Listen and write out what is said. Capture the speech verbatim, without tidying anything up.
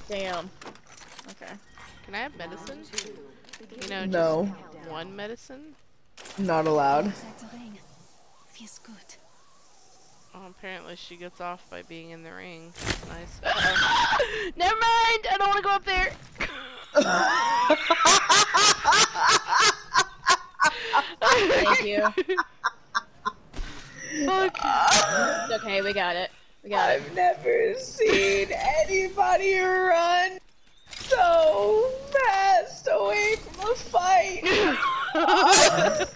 Damn. Okay. Can I have medicine? You know, No. just one medicine? Not allowed. Feels good. Oh, apparently she gets off by being in the ring. Nice. Uh-oh. Never mind! I don't want to go up there! Thank you. Fuck. It's okay, we got it. We got I've never seen anybody run so fast away from a fight.